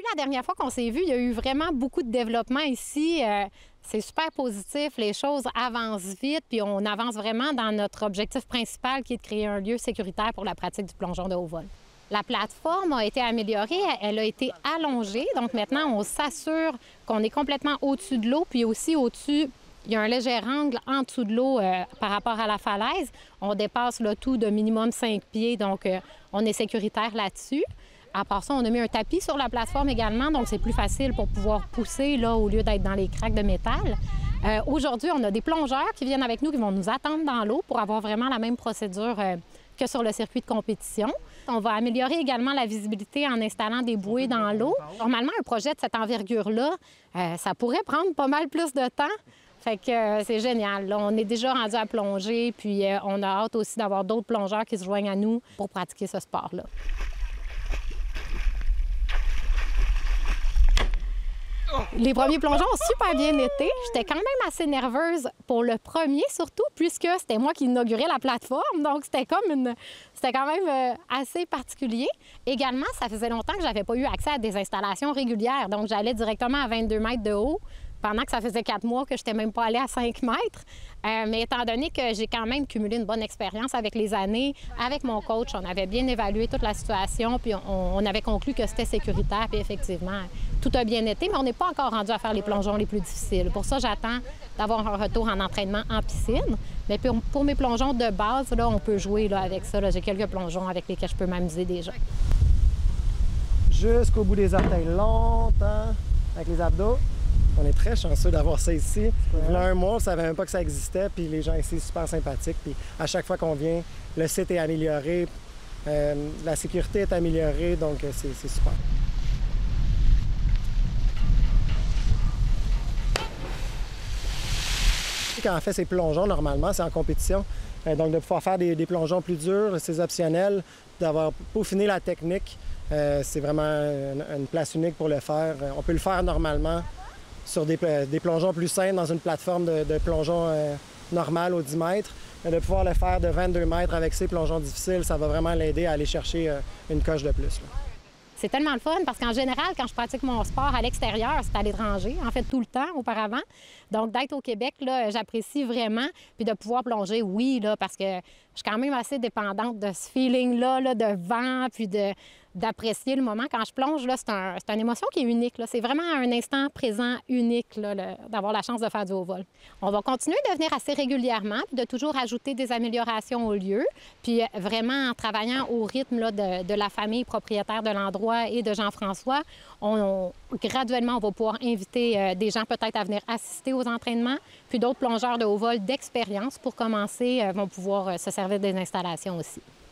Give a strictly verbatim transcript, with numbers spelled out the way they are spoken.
la dernière fois qu'on s'est vu, il y a eu vraiment beaucoup de développement ici. Euh, c'est super positif, les choses avancent vite, puis on avance vraiment dans notre objectif principal qui est de créer un lieu sécuritaire pour la pratique du plongeon de haut vol. La plateforme a été améliorée, elle a été allongée, donc maintenant on s'assure qu'on est complètement au-dessus de l'eau, puis aussi au-dessus, il y a un léger angle en dessous de l'eau euh, par rapport à la falaise. On dépasse le tout de minimum cinq pieds, donc euh, on est sécuritaire là-dessus. À part ça, on a mis un tapis sur la plateforme également, donc c'est plus facile pour pouvoir pousser là, au lieu d'être dans les craques de métal. Euh, Aujourd'hui, on a des plongeurs qui viennent avec nous, qui vont nous attendre dans l'eau pour avoir vraiment la même procédure euh, que sur le circuit de compétition. On va améliorer également la visibilité en installant des bouées dans l'eau. Normalement, un projet de cette envergure-là, euh, ça pourrait prendre pas mal plus de temps. Fait que euh, c'est génial. Là, on est déjà rendu à plonger, puis euh, on a hâte aussi d'avoir d'autres plongeurs qui se joignent à nous pour pratiquer ce sport-là. Les premiers plongeons ont super bien été. J'étais quand même assez nerveuse pour le premier, surtout, puisque c'était moi qui inaugurais la plateforme. Donc, c'était comme une... C'était quand même euh, assez particulier. Également, ça faisait longtemps que j'avais pas eu accès à des installations régulières. Donc, j'allais directement à vingt-deux mètres de haut, pendant que ça faisait quatre mois que je n'étais même pas allée à cinq mètres. Euh, mais étant donné que j'ai quand même cumulé une bonne expérience avec les années, avec mon coach, on avait bien évalué toute la situation, puis on, on avait conclu que c'était sécuritaire, puis effectivement, tout a bien été, mais on n'est pas encore rendu à faire les plongeons les plus difficiles. Pour ça, j'attends d'avoir un retour en entraînement en piscine. Mais pour, pour mes plongeons de base, là, on peut jouer là, avec ça. J'ai quelques plongeons avec lesquels je peux m'amuser déjà. Jusqu'au bout des orteils, longtemps, avec les abdos. On est très chanceux d'avoir ça ici. Il y a un mois, on ne savait même pas que ça existait, puis les gens ici sont super sympathiques. Puis à chaque fois qu'on vient, le site est amélioré, euh, la sécurité est améliorée, donc c'est super. Quand on fait ces plongeons, normalement, c'est en compétition. Euh, donc de pouvoir faire des, des plongeons plus durs, c'est optionnel. D'avoir peaufiné la technique, euh, c'est vraiment une, une place unique pour le faire. On peut le faire normalement sur des, des plongeons plus simples dans une plateforme de, de plongeon euh, normale au dix mètres. Mais de pouvoir le faire de vingt-deux mètres avec ces plongeons difficiles, ça va vraiment l'aider à aller chercher euh, une coche de plus. Là. C'est tellement le fun parce qu'en général, quand je pratique mon sport à l'extérieur, c'est à l'étranger, en fait, tout le temps auparavant. Donc, d'être au Québec, là, j'apprécie vraiment. Puis de pouvoir plonger, oui, là, parce que je suis quand même assez dépendante de ce feeling-là, là, de vent, puis de, d'apprécier le moment. Quand je plonge, là, c'est un, c'est une émotion qui est unique. C'est vraiment un instant présent unique, là, le, d'avoir la chance de faire du haut vol. On va continuer de venir assez régulièrement, puis de toujours ajouter des améliorations au lieu, puis vraiment en travaillant au rythme là, de, de la famille propriétaire de l'endroit et de Jean-François, on, on, graduellement, on va pouvoir inviter euh, des gens peut-être à venir assister aux entraînements, puis d'autres plongeurs de haut vol d'expérience pour commencer euh, vont pouvoir euh, se servir des installations aussi.